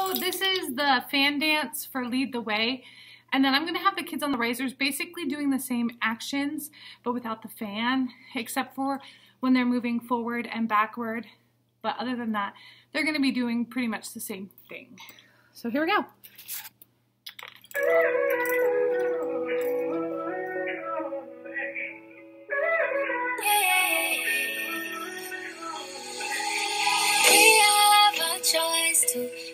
So this is the fan dance for Lead the Way. And then I'm going to have the kids on the razors basically doing the same actions, but without the fan, except for when they're moving forward and backward. But other than that, they're going to be doing pretty much the same thing. So here we go. We have a choice to